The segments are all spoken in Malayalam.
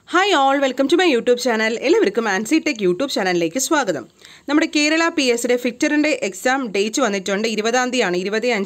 Hi all, welcome to my YouTube channel. എല്ലാവർക്കും ആൻസി ടെക് യൂട്യൂബ് ചാനലിലേക്ക് സ്വാഗതം. നമ്മുടെ കേരള PSC ഫിറ്ററിന്റെ എക്സാം ഡേറ്റ് വന്നിട്ടുണ്ട് 20-ാം തീയതിയാണ്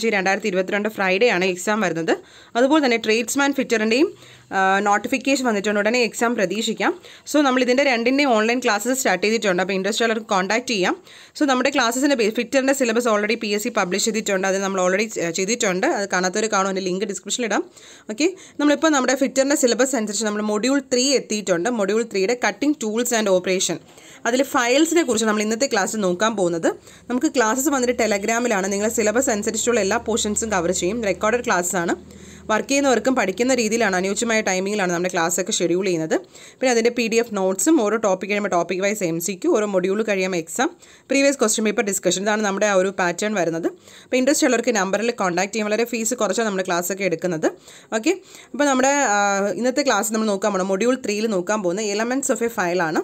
25/2022 ഫ്രൈഡേ ആണ് എക്സാം വരുന്നത്. അതുപോലെ തന്നെ ട്രേഡ്സ്മാൻ ഫിറ്ററിന്റെയും നോട്ടിഫിക്കേഷൻ വന്നിട്ടുണ്ട്. ഉടനെ എക്സാം പ്രതീക്ഷിക്കാം. സോ നമ്മൾ ഇതിന്റെ രണ്ടിന്റെയും ഓൺലൈൻ ക്ലാസ്സസ് സ്റ്റാർട്ട് ചെയ്തിട്ടുണ്ട്. അപ്പോൾ ഇൻട്രസ്റ്റ് ഉള്ളവർക്ക് കോൺടാക്ട് ചെയ്യാം. സോ നമ്മുടെ ക്ലാസ്സസിന്റെ ഫിറ്ററിന്റെ സിലബസ് ഓൾറെഡി PSC പബ്ലിഷ് ചെയ്തിട്ടുണ്ട്. അത് നമ്മൾ ഓൾറെഡി ചെയ്തിട്ടുണ്ട്. അത് കാണാത്തവർ കാണും, അതിന്റെ ലിങ്ക് ഡിസ്ക്രിപ്ഷനിൽ ഇടാം. ഓക്കെ, നമ്മളിപ്പോൾ നമ്മുടെ ഫിറ്ററിന്റെ സിലബസ് അനുസരിച്ച് നമ്മൾ മൊഡ്യൂൾ 3 എത്തിയിട്ടുണ്ട്. മൊഡ്യൂൾ 3യുടെ കട്ടിംഗ് ടൂൾസ് ആൻഡ് ഓപ്പറേഷൻ, അതിൽ ഫയൽസിനെ കുറിച്ച് നമ്മൾ ഇന്നത്തെ ക്ലാസ്സിൽ നോക്കാൻ പോകുന്നത്. നമുക്ക് ക്ലാസ്സസ് വന്നിട്ട് ടെലഗ്രാമിലാണ്. നിങ്ങളുടെ സിലബസ് അനുസരിച്ചുള്ള എല്ലാ പോർഷൻസും കവർ ചെയ്യും. റെക്കോർഡഡ് ക്ലാസ് ആണ്. വർക്ക് ചെയ്യുന്നവർക്കും പഠിക്കുന്ന രീതിയിലാണ്, അനുയോജ്യമായ ടൈമിങ്ങിലാണ് നമ്മുടെ ക്ലാസ്സൊക്കെ ഷെഡ്യൂൾ ചെയ്യുന്നത്. പിന്നെ അതിൻ്റെ PDF നോട്ട്സും, ഓരോ ടോപ്പിക് കഴിയുമ്പോൾ ടോപ്പിക് വൈസ് MCQ, ഓരോ മൊഡ്യൂൾ കഴിയുമ്പോൾ exam, previous question paper discussion, ഇതാണ് നമ്മുടെ ആ ഒരു പാറ്റേൺ വരുന്നത്. അപ്പോൾ ഇൻട്രസ്റ്റ് ഉള്ളവർക്ക് നമ്പറിൽ കോൺടാക്ട് ചെയ്യും. വളരെ ഫീസ് കുറച്ചാണ് നമ്മുടെ ക്ലാസ്സൊക്കെ എടുക്കുന്നത്. ഓക്കെ, അപ്പോൾ നമ്മുടെ ഇന്നത്തെ ക്ലാസ് നമ്മൾ നോക്കാൻ പോകുന്നത് മൊഡ്യൂൾ 3യിൽ നോക്കാൻ പോകുന്നത് എലമെൻറ്റ്സ് ഓഫ് എ ഫയലാണ്.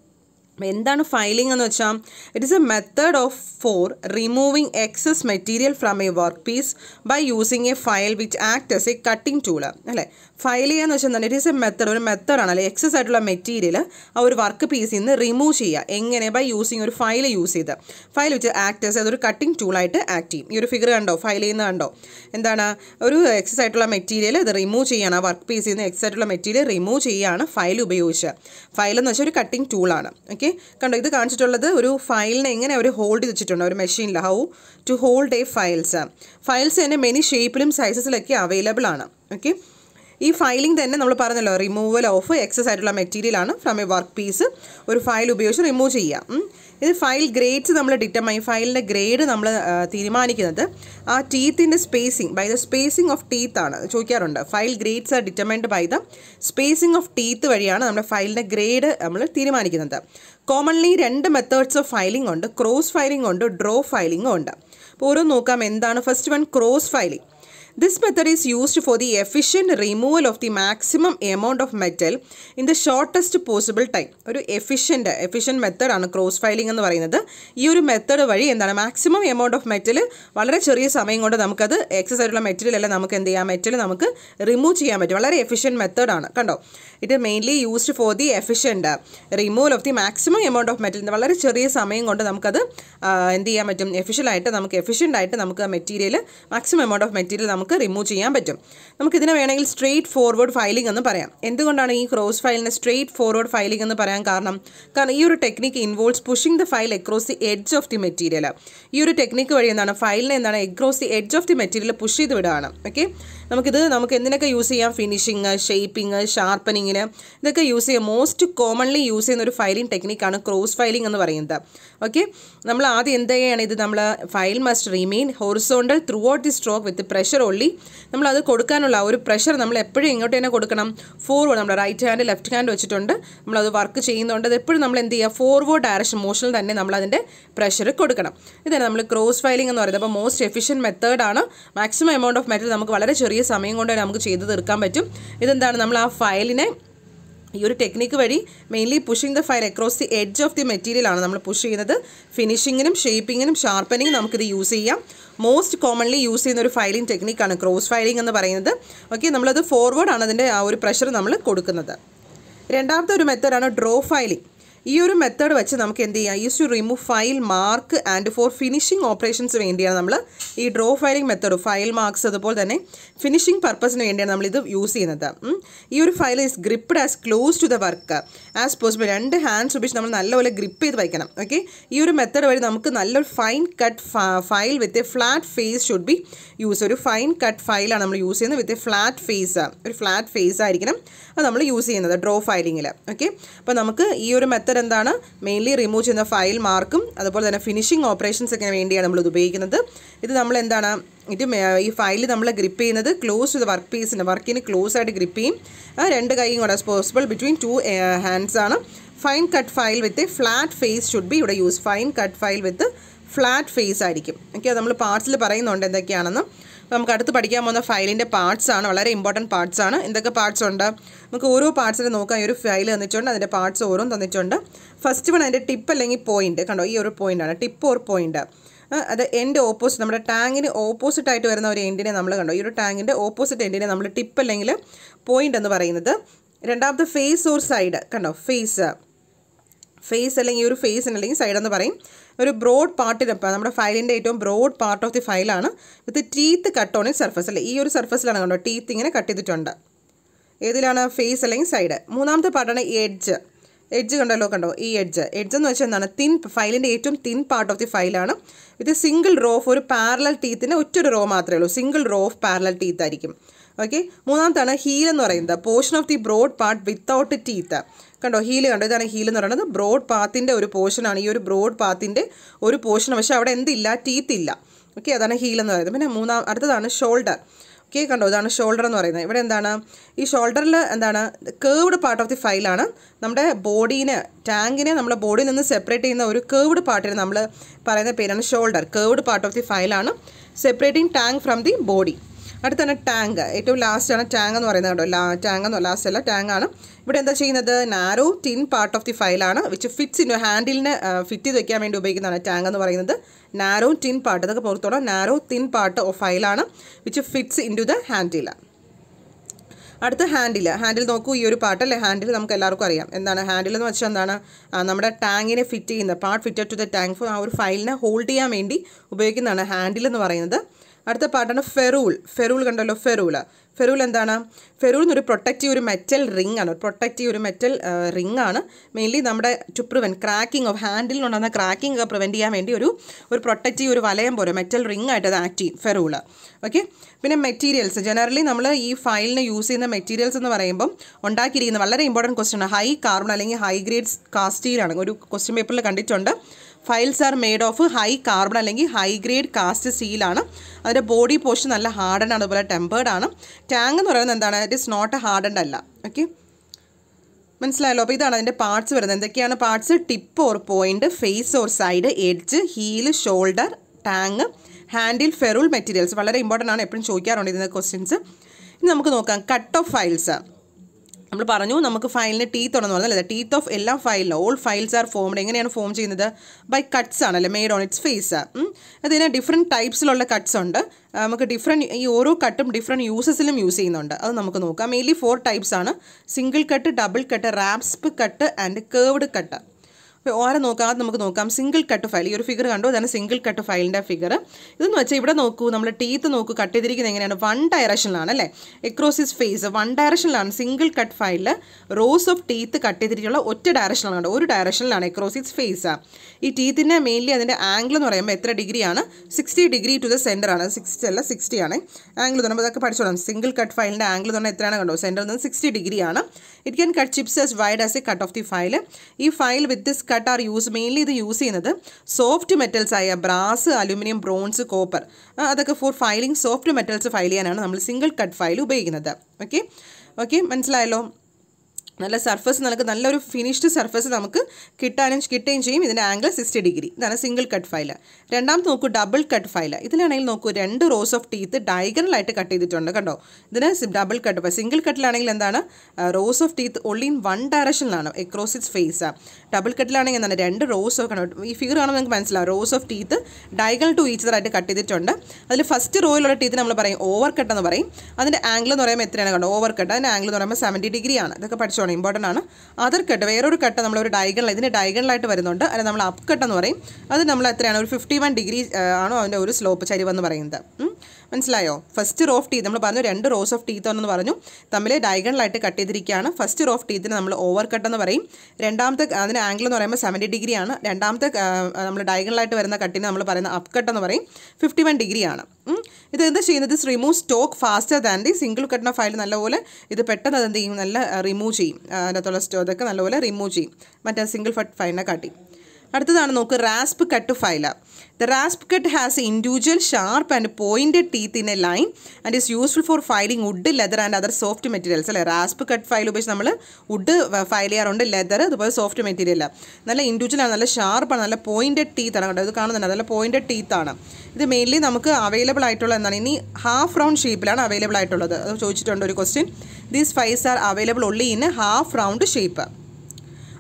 എന്താണ് ഫയലിംഗ് എന്ന് വെച്ചാൽ, it is a method for removing excess material from a work piece by using a file which act as a cutting tool. അല്ലേ, ഫയൽ ചെയ്യാന്ന് വെച്ചാൽ എന്താണ്? ഇറ്റ് ഈസ് എ മെത്തേഡ്, ഒരു മെത്തേഡാണ്. അല്ലെ, എക്സസ് ആയിട്ടുള്ള മെറ്റീരിയൽ ആ ഒരു വർക്ക് പീസിൽ നിന്ന് റിമൂവ് ചെയ്യുക. എങ്ങനെ? ബൈ യൂസിങ് ഒരു ഫയൽ യൂസ് ചെയ്ത്, ഫയൽ വിച്ച് ആക്ട് ആസ് അതൊരു കട്ടിംഗ് ടൂളായിട്ട് ആക്ട് ചെയ്യും. ഈ ഒരു ഫിഗർ കണ്ടോ, ഫയൽ ചെയ്യുന്ന കണ്ടോ? എന്താണ്? ഒരു എക്സസ് ആയിട്ടുള്ള മെറ്റീരിയൽ അത് റിമൂവ് ചെയ്യാണ്. ആ വർക്ക് പീസിൽ നിന്ന് എക്സസ് ആയിട്ടുള്ള മെറ്റീരിയൽ റിമൂവ് ചെയ്യുകയാണ് ഫയൽ ഉപയോഗിച്ച്. ഫയൽ എന്ന് വെച്ചാൽ ഒരു കട്ടിംഗ് ടൂളാണ്. ഓക്കെ, കണ്ടോ, ഇത് കാണിച്ചിട്ടുള്ളത് ഒരു ഫയലിനെ എങ്ങനെ അവർ ഹോൾഡ് ചെയ്ത് വെച്ചിട്ടുണ്ട് ഒരു മെഷീനിൽ. How to hold a files. Files തന്നെ മെനി ഷേപ്പിലും സൈസസിലൊക്കെ അവൈലബിൾ ആണ്. ഓക്കെ, ഈ ഫയലിംഗ് തന്നെ നമ്മൾ പറഞ്ഞല്ലോ, റിമൂവൽ ഓഫ് എക്സസ് ആയിട്ടുള്ള മെറ്റീരിയൽ ആണ് ഫ്രം എ വർക്ക് പീസ്. ഒരു ഫയൽ ഉപയോഗിച്ച് റിമൂവ് ചെയ്യാം. ഇത് ഫയൽ ഗ്രേഡ്സ് നമ്മൾ ഡിറ്റർമൈൻ, ഫയലിൻ്റെ ഗ്രേഡ് നമ്മൾ തീരുമാനിക്കുന്നത് ആ ടീത്തിൻ്റെ spacing, by the spacing of teeth ആണ്. ചോദിക്കാറുണ്ട്, file grades are determined by the spacing of teeth വഴിയാണ് നമ്മുടെ ഫയലിൻ്റെ ഗ്രേഡ് നമ്മൾ തീരുമാനിക്കുന്നത്. കോമൺലി 2 മെത്തേഡ്സ് ഓഫ് ഫയലിംഗ് ഉണ്ട്. ക്രോസ് ഫയലിംഗ് ഉണ്ട്, ഡ്രോ ഫയലിംഗും ഉണ്ട്. അപ്പോൾ ഓരോ നോക്കാം. എന്താണ്? First one, cross filing. This method is used for the efficient removal of the maximum amount of metal in the shortest possible time. ഒരു efficient method ആണ് ക്രോസ് ഫയലിംഗ് എന്ന് പറയുന്നത്. ഈ ഒരു മെത്തേഡ് വഴി എന്താണ്? മാക്സിമം എമൗണ്ട് ഓഫ് മെറ്റൽ വളരെ ചെറിയ സമയം കൊണ്ട് നമുക്കത് എക്സസ് ആയിട്ടുള്ള മെറ്റീരിയൽ എല്ലാം നമുക്ക് എന്ത് ചെയ്യാം, മെറ്റൽ നമുക്ക് റിമൂവ് ചെയ്യാൻ പറ്റും. വളരെ എഫിഷ്യൻറ്റ് മെത്തേഡാണ്. കണ്ടോ, it mainly used for the efficient removal of the maximum amount of metal. വളരെ ചെറിയ സമയം കൊണ്ട് നമുക്കത് എന്ത് ചെയ്യാൻ പറ്റും? എഫിഷ്യൻ്റ് ആയിട്ട് നമുക്ക് material, maximum amount of material നമുക്ക് റിമൂവ് ചെയ്യാൻ പറ്റും. നമുക്കിതിനെ വേണമെങ്കിൽ സ്ട്രെയിറ്റ് ഫോർവേഡ് ഫയലിംഗ് എന്ന് പറയാം. എന്തുകൊണ്ടാണ് ഈ ക്രോസ് ഫയലിനെ സ്ട്രെയിറ്റ് ഫോർവേഡ് ഫയലിംഗ് എന്ന് പറയാൻ കാരണം ഈ ഒരു technique involves pushing the file across the edge of the material. ഈ ഒരു ടെക്നിക്ക് വഴി എന്താണ്? ഫയലിനെ എന്താണ്? Across the edge of the material push ചെയ്ത് വിടുകയാണ്. ഓക്കെ, നമുക്ക് എന്തിനൊക്കെ യൂസ് ചെയ്യാം? ഫിനിഷിങ്, ഷേപ്പിംഗ്, ഷാർപ്പനിങ്ങിന് ഇതൊക്കെ യൂസ് ചെയ്യാം. മോസ്റ്റ് കോമൺലി യൂസ് ചെയ്യുന്ന ഒരു ഫയലിംഗ് ടെക്നിക്കാണ് ക്രോസ് ഫയലിംഗ് എന്ന് പറയുന്നത്. ഓക്കെ, നമ്മൾ ആദ്യം എന്ത് ചെയ്യുകയാണ്? ഇത് നമ്മൾ file must remain horizontal throughout the stroke with pressure only. നമ്മളത് കൊടുക്കാനുള്ള ഒരു പ്രഷർ നമ്മൾ എപ്പോഴും ഇങ്ങോട്ട് തന്നെ കൊടുക്കണം. ഫോർവേഡ്, നമ്മൾ റൈറ്റ് ഹാൻഡ് ലെഫ്റ്റ് ഹാൻഡ് വെച്ചിട്ടുണ്ട്, നമ്മളത് വർക്ക് ചെയ്യുന്നുണ്ട്. അത് എപ്പോഴും നമ്മൾ എന്ത് ചെയ്യുക? ഫോർവേഡ് ഡയറക്ഷൻ മോഷനിൽ തന്നെ നമ്മൾ അതിൻ്റെ പ്രഷർ കൊടുക്കണം. ഇതാണ് നമ്മൾ ക്രോസ് ഫയലിംഗ് എന്ന് പറയുന്നത്. അപ്പോൾ മോസ്റ്റ് എഫിഷ്യൻറ്റ് മെത്തേഡാണ്. മാക്സിമം എമൗണ്ട് ഓഫ് മെറ്റീരിയൽ നമുക്ക് വളരെ ചെറിയ സമയം കൊണ്ട് നമുക്ക് ചെയ്ത് തീർക്കാൻ പറ്റും. ഇതെന്താണ്? നമ്മൾ ആ ഫയലിനെ ഈ ഒരു ടെക്നിക്ക് വഴി mainly pushing the file across the edge of the material ആണ് നമ്മൾ പുഷ് ചെയ്യുന്നത്. ഫിനിഷിങ്ങിനും ഷേപ്പിങ്ങിനും ഷാർപ്പനിങ്ങും നമുക്കിത് യൂസ് ചെയ്യാം. മോസ്റ്റ് കോമൺലി യൂസ് ചെയ്യുന്ന ഒരു ഫയലിംഗ് ടെക്നിക്കാണ് ക്രോസ് ഫയലിംഗ് എന്ന് പറയുന്നത്. ഓക്കെ, നമ്മളത് ഫോർവേഡ് ആണ് അതിൻ്റെ ആ ഒരു പ്രഷർ നമ്മൾ കൊടുക്കുന്നത്. രണ്ടാമത്തെ ഒരു മെത്തേഡാണ് ഡ്രോ ഫയലിംഗ്. ഈ ഒരു മെത്തേഡ് വെച്ച് നമുക്ക് എന്ത് ചെയ്യാം? Use to remove file mark and for finishing operations വേണ്ടിയാണ് നമ്മൾ ഈ draw filing method, file marks അതുപോലെ തന്നെ ഫിനിഷിംഗ് പർപ്പസിന് വേണ്ടിയാണ് നമ്മളിത് യൂസ് ചെയ്യുന്നത്. ഈ ഒരു file is gripped as close to the work as possible. 2 hands ഉപയോഗിച്ച് നമ്മൾ നല്ലപോലെ ഗ്രിപ്പ് ചെയ്ത് വയ്ക്കണം. ഓക്കെ, ഈ ഒരു മെത്തേഡ് വഴി നമുക്ക് നല്ലൊരു fine cut file with a flat face should be use. ഒരു ഫൈൻ കട്ട് ഫയലാണ് നമ്മൾ യൂസ് ചെയ്യുന്നത് വിത്ത് എ ഫ്ലാറ്റ് ഫേസ്. ഒരു ഫ്ലാറ്റ് ഫേസ് ആയിരിക്കണം അത് നമ്മൾ യൂസ് ചെയ്യുന്നത് ഡ്രോ ഫയലിങ്ങിൽ. ഓക്കെ, അപ്പോൾ നമുക്ക് ഈ ഒരു മെത്തേഡ് എന്താണ്? മെയിൻലി റിമൂവ് ചെയ്യുന്ന ഫയൽ മാർക്കും അതുപോലെ തന്നെ ഫിനിഷിംഗ് ഓപ്പറേഷൻസൊക്കെ വേണ്ടിയാണ് നമ്മളിത് ഉപയോഗിക്കുന്നത്. ഇത് നമ്മൾ എന്താണ്? ഈ ഫയൽ നമ്മൾ ഗ്രിപ്പ് ചെയ്യുന്നത് ക്ലോസ് ടു ദ വർക്ക് പീസിന്, വർക്കിന് ക്ലോസ് ആയിട്ട് ഗ്രിപ്പ് ചെയ്യും. 2 കൈയും കൂടെ ആസ് പോസിബിൾ ബിറ്റ്വീൻ 2 ഹാൻഡ്സ് ആണ്. Fine cut file with flat face should be ഇവിടെ use. Fine cut file with flat face ആയിരിക്കും. ഓക്കെ, അത് നമ്മൾ പാർട്സിൽ പറയുന്നുണ്ട് എന്തൊക്കെയാണെന്ന്. അപ്പോൾ നമുക്ക് അടുത്ത് പഠിക്കാൻ പോകുന്ന ഫയലിൻ്റെ പാർട്സ് ആണ്. വളരെ ഇമ്പോർട്ടൻറ്റ് പാർട്സ് ആണ്. എന്തൊക്കെ പാർട്സ് ഉണ്ട്? നമുക്ക് ഓരോ പാർട്സിൽ നോക്കാം. ഈ ഒരു ഫയൽ തന്നിട്ടുണ്ട്, അതിൻ്റെ പാർട്സ് ഓരോന്നും തന്നിട്ടുണ്ട്. ഫസ്റ്റ് വൺ അതിൻ്റെ ടിപ്പ് അല്ലെങ്കിൽ പോയിന്റ്. കണ്ടോ, ഈ ഒരു പോയിൻ്റാണ് ടിപ്പ് ഓർ പോയിന്റ്. അത് എൻഡ് ഓപ്പോസിറ്റ്, നമ്മുടെ ടാങ്കിന് ഓപ്പോസിറ്റ് ആയിട്ട് വരുന്ന ഒരു എൻഡിനെ നമ്മൾ കണ്ടോ, ഈ ഒരു ടാങ്കിൻ്റെ ഓപ്പോസിറ്റ് എൻഡിനെ നമ്മൾ ടിപ്പ് അല്ലെങ്കിൽ പോയിന്റ് എന്ന് പറയുന്നത്. രണ്ടാമത്തെ ഫേസ് ഓർ സൈഡ് കണ്ടോ, ഫേസ് അല്ലെങ്കിൽ ഒരു ഫേസ് അല്ലെങ്കിൽ സൈഡ് എന്ന് പറയും. ഒരു ബ്രോഡ് പാർട്ടിനപ്പം നമ്മുടെ ഫയലിൻ്റെ ഏറ്റവും ബ്രോഡ് പാർട്ട് ഓഫ് ദി ഫയലാണ് with teeth cut on in surface അല്ലേ, ഈ ഒരു സർഫസിലാണ് കണ്ടോ ടീത്ത് ഇങ്ങനെ കട്ട് ചെയ്തിട്ടുണ്ട്. ഏതിലാണ്? ഫേസ് അല്ലെങ്കിൽ സൈഡ്. മൂന്നാമത്തെ പാർട്ടാണ് എഡ്ജ് കണ്ടോ, ഈ എഡ്ജ് എന്ന് വെച്ചാൽ എന്താണ്? ഫയലിൻ്റെ ഏറ്റവും തിൻ പാർട്ട് ഓഫ് ദി ഫയലാണ്. ഇത് സിംഗിൾ റോ ഓഫ് ഒരു പാരലൽ ടീത്തിന് ഒറ്റൊരു റോ മാത്രമേ ഉള്ളൂ, single row of parallel teeth ആയിരിക്കും. ഓക്കെ. മൂന്നാമത്താണ് ഹീൽ എന്ന് പറയുന്നത്, portion of the broad part without teeth. കണ്ടോ ഹീൽ കണ്ടോ, ഇതാണ് ഹീൽ എന്ന് പറയുന്നത്. ബ്രോഡ് പാത്തിൻ്റെ ഒരു പോർഷനാണ്, ഈ ഒരു ബ്രോഡ് പാത്തിൻ്റെ ഒരു പോർഷൻ, പക്ഷേ അവിടെ എന്തില്ല? ടീത്ത് ഇല്ല. ഓക്കെ, അതാണ് ഹീൽ എന്ന് പറയുന്നത്. പിന്നെ അടുത്തതാണ് ഷോൾഡർ. ഓക്കെ, കണ്ടോ ഇതാണ് ഷോൾഡർ എന്ന് പറയുന്നത്. ഇവിടെ എന്താണ്? ഈ ഷോൾഡറിൽ എന്താണ്? കേർവ്ഡ് പാർട്ട് ഓഫ് ദി ഫയലാണ്. നമ്മുടെ ടാങ്കിനെ നമ്മുടെ ബോഡിയിൽ നിന്ന് സെപ്പറേറ്റ് ചെയ്യുന്ന ഒരു കേർവ്ഡ് പാർട്ടിന് നമ്മൾ പറയുന്ന പേരാണ് shoulder. Curved part of the ഫയലാണ് separating tang from the body. അടുത്താണ് ടാങ്ക്, ഏറ്റവും ലാസ്റ്റാണ് ടാങ്ക് എന്ന് പറയുന്നത് കേട്ടോ. ടാങ്ക് എന്ന് ലാസ്റ്റ് അല്ല, ടാങ്കാണ്. ഇവിടെ എന്താ ചെയ്യുന്നത്? Narrow thin part of the ഫയലാണ് വിച്ച് ഫിറ്റ്സ് ഇൻ ഹാൻഡിലിന് ഫിറ്റ് ചെയ്ത് വെക്കാൻ വേണ്ടി ഉപയോഗിക്കുന്നതാണ് ടാങ്ക് എന്ന് പറയുന്നത്. നാരോ തിൻ പാർട്ട്, ഇതൊക്കെ പുറത്തോളം നാരോ തിൻ പാർട്ട് ഓഫ് ഫയലാണ് which fits into the handle. അടുത്ത ഹാൻഡിൽ നോക്കൂ, ഈ ഒരു പാർട്ട് അല്ലേ ഹാൻഡിൽ, നമുക്ക് എല്ലാവർക്കും അറിയാം എന്താണ് ഹാൻഡിൽ എന്ന് വെച്ചാൽ എന്താണ്? നമ്മുടെ ടാങ്കിനെ ഫിറ്റ് ചെയ്യുന്ന part fitted to the tang, ആ ഒരു ഫയലിനെ ഹോൾഡ് ചെയ്യാൻ വേണ്ടി ഉപയോഗിക്കുന്നതാണ് ഹാൻഡിൽ എന്ന് പറയുന്നത്. അടുത്ത പാർട്ടാണ് ഫെറൂൾ കണ്ടല്ലോ, ഫെറൂൾ എന്താണ്? ഫെറൂൾ എന്നൊരു പ്രൊട്ടക്റ്റീവ് ഒരു മെറ്റൽ റിംഗ് ആണ്. മെയിൻലി നമ്മുടെ ടു പ്രിവെൻറ്റ് ക്രാക്കിംഗ് ഓഫ് ഹാൻഡിലുണ്ടാകുന്ന ക്രാക്കിംഗ് ഒക്കെ പ്രിവെൻറ്റ് ചെയ്യാൻ വേണ്ടി ഒരു പ്രൊട്ടക്റ്റീവ് ഒരു വലയം പോലെ മെറ്റൽ റിംഗ് ആയിട്ട് അത് ആക്ട് ചെയ്യും ഫെറൂൾ. ഓക്കെ. പിന്നെ മെറ്റീരിയൽസ്, ജനറലി നമ്മൾ ഈ ഫയലിന് യൂസ് ചെയ്യുന്ന മെറ്റീരിയൽസ് എന്ന് പറയുമ്പം ഉണ്ടാക്കിയിരിക്കുന്ന വളരെ ഇമ്പോർട്ടൻറ്റ് ക്വസ്റ്റ്യൻ, ഹൈ കാർബൺ അല്ലെങ്കിൽ ഹൈ ഗ്രേഡ് കാസ്റ്റ് സ്റ്റീലാണ്. ഒരു ക്വസ്റ്റ്യൻ പേപ്പറിൽ കണ്ടിട്ടുണ്ട്. Files are made of high carbon അല്ലെങ്കിൽ ഹൈ ഗ്രേഡ് കാസ്റ്റ് സ്റ്റീലാണ്. അതിൻ്റെ ബോഡി പോർഷൻ നല്ല ഹാർഡൻഡ് ആണ്, അതുപോലെ ടെമ്പേർഡ് ആണ്. ടാങ്ക് എന്ന് പറയുന്നത് എന്താണ്? ഇറ്റ് ഈസ് നോട്ട് ഹാർഡൻഡ് അല്ല. ഓക്കെ, മനസ്സിലായല്ലോ. അപ്പോൾ ഇതാണ് അതിൻ്റെ പാർട്സ് വരുന്നത്. എന്തൊക്കെയാണ് parts? Tip or point, face or side, edge, heel, shoulder, tang, handle, ferrule, materials. വളരെ ഇമ്പോർട്ടൻ്റ് ആണ്, എപ്പോഴും ചോദിക്കാറുണ്ട് ഇതിൻ്റെ ക്വസ്റ്റ്യൻസ്. ഇനി നമുക്ക് നോക്കാം കട്ട് ഓഫ് ഫയൽസ്. നമ്മൾ പറഞ്ഞു നമുക്ക് ഫയലിന് ടീത്ത് ഉണ്ടെന്ന് പറഞ്ഞാൽ ടീത്ത് ഓഫ് എല്ലാ ഫയലിലും ഓൾ ഫയൽസ് ആർ ഫോംഡ്. എങ്ങനെയാണ് ഫോം ചെയ്യുന്നത്? ബൈ കട്ട്സ് ആണല്ലേ, മെയ്ഡ് ഓൺ ഇറ്റ്സ് ഫേസ്. അതിന് ഡിഫറെൻറ്റ് ടൈപ്സിലുള്ള കട്ട്സ് ഉണ്ട്. നമുക്ക് ഈ ഓരോ കട്ടും ഡിഫറെൻറ്റ് യൂസസിലും യൂസ് ചെയ്യുന്നുണ്ട്. അത് നമുക്ക് നോക്കാം. മെയിൻലി 4 ടൈപ്സ് ആണ്: single cut, double cut, rasp cut and curved cut. അപ്പോൾ ഓരോ നോക്കാം. നമുക്ക് നോക്കാം സിംഗിൾ കട്ട് ഫയൽ. ഈ ഒരു ഫിഗർ കണ്ടു, അതാണ് സിംഗിൾ കട്ട് ഫയലിൻ്റെ ഫിഗർ. ഇതെന്ന് വെച്ചാൽ ഇവിടെ നോക്കൂ, നമ്മൾ ടീത്ത് നോക്കൂ, കട്ട് ചെയ്തിരിക്കുന്നത് എങ്ങനെയാണ്? 1 ഡയറക്ഷനിലാണ് അല്ലേ, എക്രോസ് ഹിസ് ഫേസ് 1 ഡയറക്ഷനിലാണ്. സിംഗിൾ കട്ട് ഫയലിൽ റോസ് ഓഫ് ടീത്ത് കട്ട് ചെയ്തിട്ടുള്ള ഒറ്റ ഡയറക്ഷനിലാണ്, ഒരു ഡയറക്ഷനിലാണ് എക്രോസ് ഹിസ് ഫേസ്. ഈ ടീത്തിൻ്റെ മെയിൻലി അതിൻ്റെ ആംഗിൾ എന്ന് പറയുമ്പോൾ എത്ര ഡിഗ്രിയാണ്? 60 ഡിഗ്രി ടു ദ സെൻറ്റർ ആണ്. 60 അല്ല 60 ആണ് ആംഗിൾ എന്ന് പറയുമ്പോൾ. അതൊക്കെ പഠിച്ചോളാം. സിംഗിൾ കട്ട് ഫയലിൻ്റെ ആംഗിൾ എന്ന് പറഞ്ഞാൽ എത്രയാണ് കണ്ടോ? സെൻറ്ററിൽ നിന്ന് 60 ഡിഗ്രിയാണ്. It can cut chips as wide as a cut of the file. ഈ file with this cut are use, mainly ഇത് യൂസ് ചെയ്യുന്നത് സോഫ്റ്റ് മെറ്റൽസ് ആയ ബ്രാസ്, അലുമിനിയം, ബ്രോൺസ്, കോപ്പർ, അതൊക്കെ for filing soft metals file ചെയ്യാനാണ് നമ്മൾ സിംഗിൾ കട്ട് ഫയൽ ഉപയോഗിക്കുന്നത്. ഓക്കെ, മനസ്സിലായല്ലോ. നല്ല സർഫസ്, നമുക്ക് നല്ലൊരു ഫിനിഷ്ഡ് സർഫസ് നമുക്ക് കിട്ടുകയും ചെയ്യും. ഇതിൻ്റെ ആംഗിൾ 60 ഡിഗ്രി. ഇതാണ് സിംഗിൾ കട്ട് ഫയൽ. രണ്ടാമത് നോക്കൂ ഡബിൾ കട്ട് ഫയൽ. ഇതിലാണെങ്കിൽ നോക്കൂ 2 റോസ് ഓഫ് ടീത്ത് ഡയഗണലായിട്ട് കട്ട് ചെയ്തിട്ടുണ്ട് കണ്ടോ. ഇതിന് ഡബിൾ കട്ട് ഫയൽ. സിംഗിൾ കട്ടിലാണെങ്കിൽ എന്താണ്? Rows of teeth only in 1 ഡയറക്ഷനിലാണ് എക്രോസ് ഇറ്റ്സ് ഫേസ്. ഡബിൾ കട്ടിലാണെങ്കിൽ എന്താണ്? 2 റോസ് ഓഫ് കണ്ടോ, ഈ ഫിഗർ കാണുമ്പോൾ നിങ്ങൾക്ക് മനസ്സിലാവും. Rows of teeth diagonal to each ആയിട്ട് കട്ട് ചെയ്തിട്ടുണ്ട്. അതിൽ ഫസ്റ്റ് റോയിലുള്ള ടീത്ത് നമ്മൾ പറയും ഓവർ കട്ട് എന്ന് പറയും. അതിൻ്റെ ആംഗിൾ എന്ന് പറയുമ്പോൾ എത്രയാണ് കണ്ടോ? Over cut. അതിൻ്റെ ആംഗിൾ എന്ന് പറയുമ്പോൾ 70 ഡിഗ്രിയാണ്. ഇതൊക്കെ പഠിച്ചോ, ഇമ്പോർട്ടൻ്റ് ആണ്. അതർ കട്ട്, വേറൊരു കട്ട് നമ്മളൊരു ഡയഗണൽ, ഇതിന് ഡയഗണലായിട്ട് വരുന്നുണ്ട്, അതിന് നമ്മൾ അപ്പ് കട്ട് എന്ന് പറയും. അത് നമ്മൾ എത്രയാണ്? ഒരു 51 ഡിഗ്രി ആണോ അതിൻ്റെ ഒരു സ്ലോപ്പ്, ചരിവെന്ന് പറയുന്നത്. മനസ്സിലായോ? ഫസ്റ്റ് റോ ഓഫ് ടീത്ത് നമ്മൾ പറഞ്ഞു 2 റോസ് ഓഫ് ടീത്ത് എന്ന് പറഞ്ഞു, തമ്മിൽ ഡയഗണലായിട്ട് കട്ട് ചെയ്തിരിക്കുകയാണ്. ഫസ്റ്റ് റോ ഓഫ് ടീത്തിന് നമ്മൾ ഓവർ കട്ട് എന്ന് പറയും. രണ്ടാമത്തെ അതിന് ആംഗിൾ എന്ന് പറയുമ്പോൾ 70 ഡിഗ്രിയാണ്. രണ്ടാമത്തെ നമ്മൾ ഡയഗണലായിട്ട് വരുന്ന കട്ടിന് നമ്മൾ പറയുന്ന അപ്പ് കട്ട് എന്ന് പറയും, 51 ഡിഗ്രിയാണ്. ഇത് എന്താ ചെയ്യുന്നത്? Remove stock faster than the single കട്ടിന ഫയൽ. നല്ലപോലെ ഇത് പെട്ടെന്ന് അതെന്ത് ചെയ്യും? നല്ല റിമൂവ് ചെയ്യും. അതിനകത്തുള്ള സ്റ്റോക്കൊക്കെ നല്ലപോലെ റിമൂവ് ചെയ്യും മറ്റേ സിംഗിൾ ഫയലിനെ കാട്ടി. അടുത്തതാണ് നോക്ക് rasp cut file. The rasp cut has individual sharp and pointed teeth in a line and is useful for filing wood, leather and other soft materials അല്ലേ. റാസ്പ് കട്ട് ഫയൽ ഉപയോഗിച്ച് നമ്മൾ വുഡ് ഫയൽ ചെയ്യാറുണ്ട്, ലെതർ, അതുപോലെ സോഫ്റ്റ് മെറ്റീരിയൽ. നല്ല ഇൻഡിവിജ്വലാണ്, നല്ല ഷാർപ്പാണ്, നല്ല പോയിൻറ്റഡ് ടീത്താണ് കേട്ടോ. ഇത് കാണുന്നുണ്ട്, നല്ല പോയിൻറ്റഡ് ടീത്താണ്. ഇത് മെയിൻലി നമുക്ക് അവൈലബിൾ ആയിട്ടുള്ള എന്താണ്? ഇനി ഹാഫ് റൗണ്ട് ഷേപ്പിലാണ് അവൈലബിൾ ആയിട്ടുള്ളത്. അത് ചോദിച്ചിട്ടുണ്ട് ഒരു question. These files are available only in half round shape.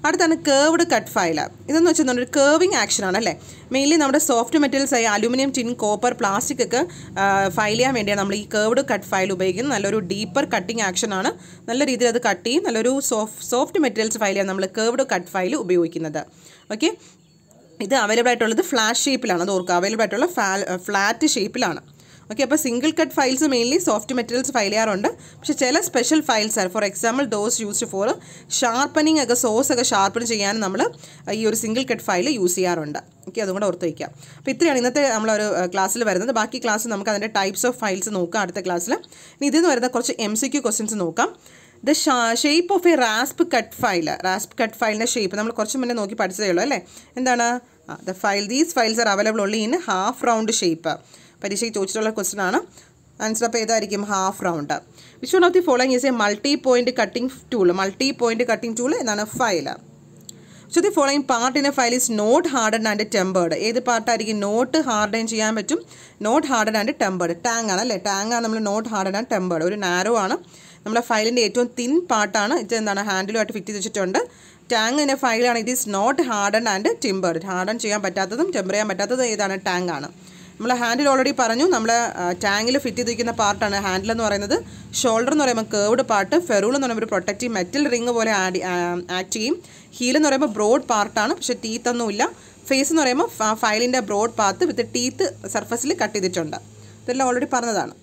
അടുത്താണ് കേർവ്ഡ് കട്ട് ഫയൽ. ഇതെന്ന് വെച്ചാൽ ഒരു കേർവിങ് ആക്ഷനാണ് അല്ലേ. മെയിൻലി നമ്മുടെ സോഫ്റ്റ് മെറ്റീരിയൽസ് ആയി അലുമിനിയം, ടിൻ, കോപ്പർ, പ്ലാസ്റ്റിക് ഒക്കെ ഫയൽ ചെയ്യാൻ വേണ്ടിയാണ് നമ്മൾ ഈ കേർവ്ഡ് കട്ട് ഫയൽ ഉപയോഗിക്കുന്നത്. നല്ലൊരു ഡീപ്പർ കട്ടിങ് ആക്ഷനാണ്. നല്ല രീതിയിൽ അത് കട്ട് ചെയ്യും. നല്ലൊരു സോഫ്റ്റ് മെറ്റീരിയൽസ് ഫയൽ ചെയ്യാൻ നമ്മൾ കേർവ്ഡ് കട്ട് ഫയൽ ഉപയോഗിക്കുന്നത്. ഓക്കെ, ഇത് അവൈലബിൾ ആയിട്ടുള്ളത് ഫ്ലാറ്റ് ഷേപ്പിലാണ്. അത് ഓർക്കുക, അവൈലബിൾ ആയിട്ടുള്ള ഫ്ലാറ്റ് ഷേപ്പിലാണ്. ഓക്കെ, അപ്പോൾ single cut files mainly soft materials file ചെയ്യാറുണ്ട്. പക്ഷേ ചില സ്പെഷ്യൽ ഫയൽസ് ആണ്. For example those used for sharpening ഒക്കെ, സോസ് ഒക്കെ ഷാർപ്പൻ ചെയ്യാൻ നമ്മൾ ഈ ഒരു സിംഗിൾ കട്ട് ഫയൽ യൂസ് ചെയ്യാറുണ്ട്. ഓക്കെ, അതും കൂടെ ഓർത്ത് വയ്ക്കാം. അപ്പോൾ ഇത്രയാണ് ഇന്നത്തെ നമ്മളൊരു ക്ലാസ്സിൽ വരുന്നത്. ബാക്കി ക്ലാസ് നമുക്ക് അതിൻ്റെ ടൈപ്സ് ഓഫ് ഫയൽസ് നോക്കാം അടുത്ത ക്ലാസ്സിൽ. ഇനി ഇതിൽ നിന്ന് വരുന്ന കുറച്ച് MCQ ക്വസ്റ്റ്യൻസ് നോക്കാം. The shape of a rasp cut file. Rasp cut ഫയലിൻ്റെ ഷേപ്പ് നമ്മൾ കുറച്ച് മുന്നേ നോക്കി പഠിച്ചതേ ഉള്ളൂ അല്ലേ. എന്താണ്? These files are available only in half round shape. പരീക്ഷയ്ക്ക് ചോദിച്ചിട്ടുള്ള ക്വസ്റ്റൻ ആണ്. ആൻസർ അപ്പോൾ ഏതായിരിക്കും? Half round. Which one of the following is a multi point cutting tool. മൾട്ടി പോയിന്റ് കട്ടിംഗ് ടൂൾ എന്നാണ് file. So the following part in a file is not harden and tempered. ഏത് പാർട്ടായിരിക്കും നോട്ട് ഹാർഡൻ ചെയ്യാൻ പറ്റും? Not harden and tempered. Tang ആണ് അല്ലേ. ടാങ് ആണ് നമ്മൾ നോട്ട് ഹാർഡൻ ആൻഡ് ടെമ്പേർഡ്. ഒരു നാരോ ആണ്. നമ്മുടെ ഫയലിൻ്റെ ഏറ്റവും തിൻ പാർട്ടാണ്. ഇത് എന്താണ്? ഹാൻഡിലുമായിട്ട് ഫിറ്റ് ചെയ്ത് വെച്ചിട്ടുണ്ട്. ടാങ് എന്ന ഫയലാണ്. It is not harden and tempered. Harden ചെയ്യാൻ പറ്റാത്തതും ടെമ്പർ ചെയ്യാൻ പറ്റാത്തതും ഏതാണ്? ടാങ് ആണ്. നമ്മൾ ഹാൻഡിൽ ഓൾറെഡി പറഞ്ഞു. നമ്മൾ ടാങ്കിൽ ഫിറ്റ് ചെയ്തിരിക്കുന്ന പാർട്ടാണ് ഹാൻഡിൽ എന്ന് പറയുന്നത്. ഷോൾഡർ എന്ന് പറയുമ്പോൾ കേർവ്ഡ് പാർട്ട്. ഫെറൂൾ എന്ന് പറയുമ്പോൾ ഒരു പ്രൊട്ടക്റ്റീവ് മെറ്റൽ റിങ് പോലെ ആക്ട് ചെയ്യും. ഹീൽ എന്ന് പറയുമ്പോൾ ബ്രോഡ് പാർട്ടാണ്, പക്ഷേ ടീത്ത് ഒന്നുമില്ല. ഫേസ് എന്ന് പറയുമ്പോൾ ഫയലിൻ്റെ ബ്രോഡ് പാർട്ട് വിത്ത് ടീത്ത് സർഫസിൽ കട്ട് ചെയ്തിട്ടുണ്ട്. ഇതെല്ലാം ഓൾറെഡി പറഞ്ഞതാണ്.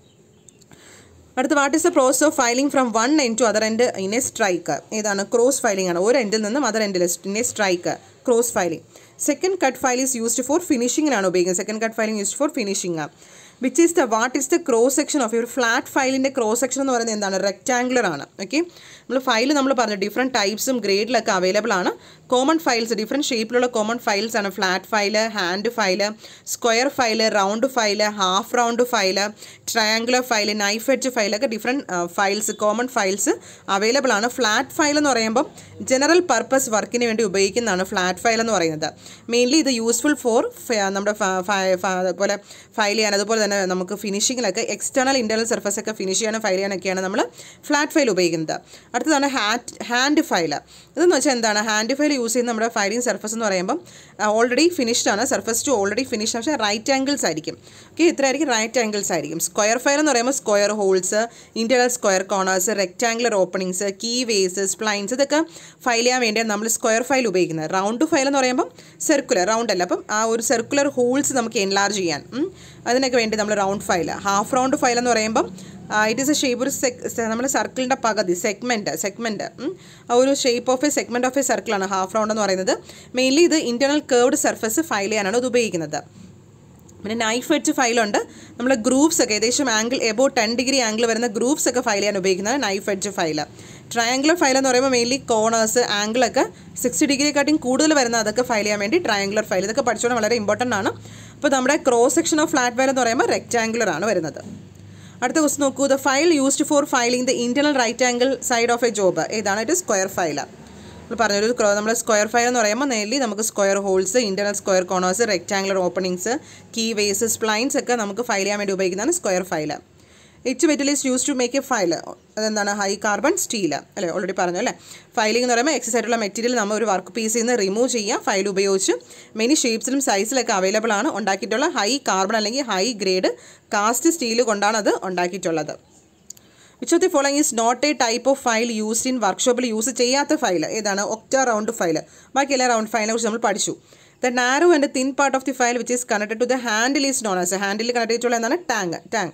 അടുത്ത what is the process of filing from one end to other end in a strike. ഏതാണ്? ക്രോസ് ഫയലിംഗ് ആണ്. ഒരു എൻഡിൽ നിന്നും അതർ എൻഡിൽ in a strike. Cross filing. Second cut file is used for ഫിനിഷിങ്ങിലാണ് ഉപയോഗിക്കുന്നത്. Second cut filing used for finishing. Which is what is the cross section of ഒരു ഫ്ലാറ്റ് ഫയലിൻ്റെ ക്രോസ് സെക്ഷൻ എന്ന് പറയുന്നത് എന്താണ്? റെക്റ്റാങ്കുലർ ആണ്. ഓക്കെ, നമ്മൾ ഫയൽ നമ്മൾ പറഞ്ഞു ഡിഫറെൻറ്റ് ടൈപ്സും ഗ്രേഡിലൊക്കെ അവൈലബിൾ ആണ്. കോമൺ ഫയൽസ് ഡിഫറെൻറ്റ് ഷേപ്പിലുള്ള കോമൺ ഫയൽസ് ആണ്. Flat file, hand file, square file, round file, half round file, triangular file, knife edge ഫയലൊക്കെ different files, common files available ആണ്. ഫ്ലാറ്റ് ഫയൽ എന്ന് പറയുമ്പോൾ ജനറൽ പർപ്പസ് വർക്കിന് വേണ്ടി ഉപയോഗിക്കുന്നതാണ് ഫ്ലാറ്റ് ഫയൽ എന്ന് പറയുന്നത്. മെയിൻലി ഇത് യൂസ്ഫുൾ ഫോർ നമ്മുടെ അതുപോലെ ഫയൽ ചെയ്യാൻ, അതുപോലെ തന്നെ നമുക്ക് ഫിനിഷിങ്ങിലൊക്കെ എക്സ്റ്റേണൽ ഇൻറ്റേർണൽ സർഫസ് ഒക്കെ ഫിനിഷ് ചെയ്യാനും ഫയൽ ചെയ്യാനൊക്കെയാണ് നമ്മൾ ഫ്ലാറ്റ് ഫയൽ ഉപയോഗിക്കുന്നത്. അടുത്തതാണ് ഹാൻഡ് ഫയൽ. ഇതെന്ന് വെച്ചാൽ എന്താണ്? ഹാൻഡ് ഫയൽ യൂസ് ചെയ്യുന്ന നമ്മുടെ ഫയലിംഗ് സർഫസ് എന്ന് പറയുമ്പം ഓൾറെഡി ഫിനിഷ്ഡ് ആണ്. സർഫസ് ടു ഓൾറെഡി ഫിനിഷ്ഡ്, പക്ഷേ റൈറ്റ് ആംഗിൾസ് ആയിരിക്കും. ഓക്കെ, ഇത്ര ആയിരിക്കും റൈറ്റ് ആംഗിൾസ് ആയിരിക്കും. സ്ക്വയർ ഫയൽ എന്ന് പറയുമ്പോൾ square holes, internal square corners, rectangular openings, key ways, splines, ഇതൊക്കെ ഫയൽ ചെയ്യാൻ വേണ്ടിയാണ് നമ്മൾ സ്ക്വയർ ഫയൽ ഉപയോഗിക്കുന്നത്. റൗണ്ട് ഫയൽ എന്ന് പറയുമ്പോൾ സർക്കുലർ, റൗണ്ട് അല്ല, അപ്പം ആ ഒരു സർക്കുലർ ഹോൾസ് നമുക്ക് എൻലാർജ് ചെയ്യാൻ അതിനൊക്കെ വേണ്ടി നമ്മൾ round file. Half round file എന്ന് പറയുമ്പം ഇറ്റ് ഈസ് എ ഷേപ്പ്, ഒരു നമ്മുടെ സർക്കിളിൻ്റെ പകുതി, സെഗ്മെൻറ്റ് ആ ഒരു shape of a segment of a സർക്കിളാണ് ഹാഫ് റൗണ്ട് എന്ന് പറയുന്നത്. മെയിൻലി ഇത് ഇൻറ്റേർണൽ കേർവ്ഡ് സർഫസ് ഫയൽ ചെയ്യാനാണ് ഇത് ഉപയോഗിക്കുന്നത്. പിന്നെ നൈഫ് എഡ്ജ് ഫയലുണ്ട്. നമ്മൾ ഗ്രൂപ്പ്സ് ഒക്കെ ഏകദേശം ആംഗിൾ എബോ 10 ഡിഗ്രി ആംഗിൾ വരുന്ന ഗ്രൂപ്പ്സ് ഒക്കെ ഫയൽ ചെയ്യാൻ ഉപയോഗിക്കുന്നത് knife edge file. Triangular file എന്ന് പറയുമ്പോൾ മെയിൻലി കോർണേഴ്സ്, ആംഗിളൊക്കെ 60 ഡിഗ്രിയെക്കാട്ടും കൂടുതൽ വരുന്ന അതൊക്കെ ഫയൽ ചെയ്യാൻ വേണ്ടി ട്രയാങ്കുലർ ഫയൽ. ഇതൊക്കെ പഠിച്ചുകൊണ്ട് വളരെ ഇമ്പോർട്ടൻ്റ് ആണ്. അപ്പോൾ നമ്മുടെ cross section of flat file എന്ന് പറയുമ്പോൾ റെക്റ്റാങ്കുലർ ആണ് വരുന്നത്. അടുത്ത ക്വസ്റ്റ് നോക്കൂ. The file used for filing the internal right angle side of a job. ഏതാണ്? ഒരു സ്ക്വയർ ഫയൽ. നമ്മൾ പറഞ്ഞൊരു നമ്മൾ സ്ക്വയർ ഫയൽ എന്ന് പറയുമ്പോൾ നേരിൽ നമുക്ക് square holes, internal square corners, rectangular openings, key ways, splines ഒക്കെ നമുക്ക് ഫയൽ ചെയ്യാൻ വേണ്ടി ഉപയോഗിക്കുന്നതാണ് square file. Which metal is use to make a file. അതെന്താണ്? ഹൈ കാർബൺ സ്റ്റീൽ അല്ലേ, ഓൾറെഡി പറഞ്ഞു അല്ലേ. ഫയലിംഗ് എന്ന് പറയുമ്പോൾ എക്സസ് ആയിട്ടുള്ള മെറ്റീരിയൽ നമ്മൾ ഒരു വർക്ക് പീസിൽ നിന്ന് റിമൂവ് ചെയ്യുക ഫയൽ ഉപയോഗിച്ച്. മെനി ഷേപ്സിലും സൈസിലൊക്കെ അവൈലബിൾ ആണ്. ഉണ്ടാക്കിയിട്ടുള്ള ഹൈ കാർബൺ അല്ലെങ്കിൽ ഹൈ ഗ്രേഡ് കാസ്റ്റ് സ്റ്റീൽ കൊണ്ടാണ് അത് ഉണ്ടാക്കിയിട്ടുള്ളത്. Which of the following is not a type of file used in വർക്ക്ഷോപ്പിൽ യൂസ് ചെയ്യാത്ത ഫയൽ. ഏതാണ്? ഒക്ട റൗണ്ട് ഫയൽ. ബാക്കി എല്ലാ റൗണ്ട് ഫയലിനെ കുറിച്ച് നമ്മൾ പഠിച്ചു. The narrow and thin part of the file which is connected to the handle is known as. Handle connect ചെയ്തിട്ടുള്ള എന്താണ്? ടാങ്.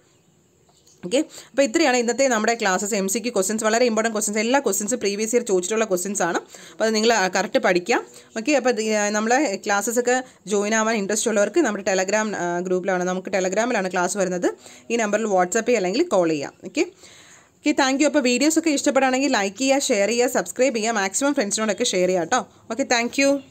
ഓക്കെ, അപ്പോൾ ഇത്രയാണ് ഇന്നത്തെ നമ്മുടെ ക്ലാസ്സസ്. MCQ ക്വസ്റ്റ്യൻസ് വളരെ ഇമ്പോർട്ടൻറ്റ് ക്വസ്റ്റ്യൻസ്. എല്ലാ ക്വസ്റ്റ്യൻസും പ്രീവിയസ് ഇയർ ചോദിച്ചിട്ടുള്ള ക്വസ്റ്റ്യൻസ് ആണ്. അപ്പോൾ അത് നിങ്ങൾ കറക്റ്റ് പഠിക്കാം. ഓക്കെ, അപ്പോൾ നമ്മളെ ക്ലാസ്സസൊക്കെ ജോയിൻ ആവാൻ ഇൻട്രസ്റ്റ് ഉള്ളവർക്ക് നമ്മുടെ ടെലഗ്രാം ഗ്രൂപ്പിലാണ്, നമുക്ക് ടെലഗ്രാമിലാണ് ക്ലാസ് വരുന്നത്. ഈ നമ്പറിൽ വാട്സാപ്പ് ചെയ്യുക അല്ലെങ്കിൽ കോൾ ചെയ്യാം. Okay, thank you. അപ്പോൾ വീഡിയോസൊക്കെ ഇഷ്ടപ്പെടുകയാണെങ്കിൽ ലൈക്ക് ചെയ്യുക, ഷെയർ ചെയ്യുക, സബ്സ്ക്രൈബ് ചെയ്യുക, മാക്സിമം ഫ്രണ്ട്സിനോടൊക്കെ ഷെയർ ചെയ്യുക കേട്ടോ. Okay, thank U.